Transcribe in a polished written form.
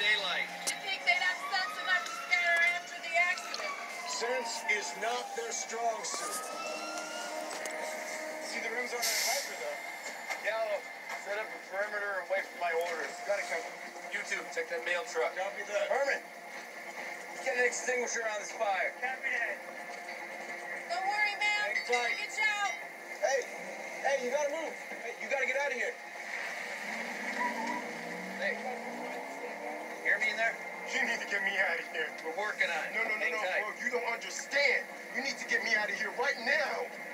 daylight. You think they'd have sense enough to scatter after the accident? Sense is not their strong suit. See, the rims aren't on Viper, though. Gallo, set up a perimeter and wait for my orders. Got it, Captain. You two, check that mail truck. Copy that. Herman, get an extinguisher on this fire. Copy that. Don't worry, ma'am. Hang tight. Get you out. Hey, you gotta move. Hey, you gotta get out of here. Hey, hear me in there? You need to get me out of here. We're working on it. No, Hang tight. bro. You don't understand. You need to get me out of here right now.